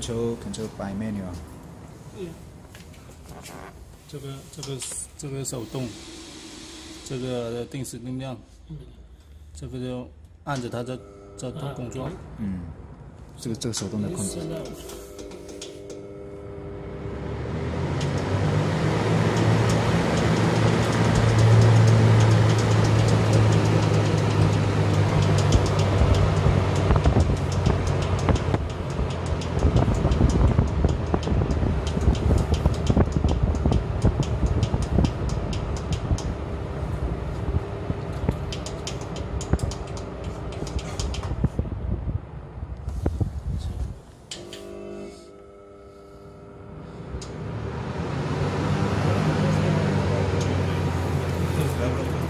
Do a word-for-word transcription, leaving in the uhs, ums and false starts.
Control Control by manual。 嗯。这个这个这个手动，这个定时定量，嗯，这个就按着它在在做工作。 嗯，这个这个手动的控制。 Gracias.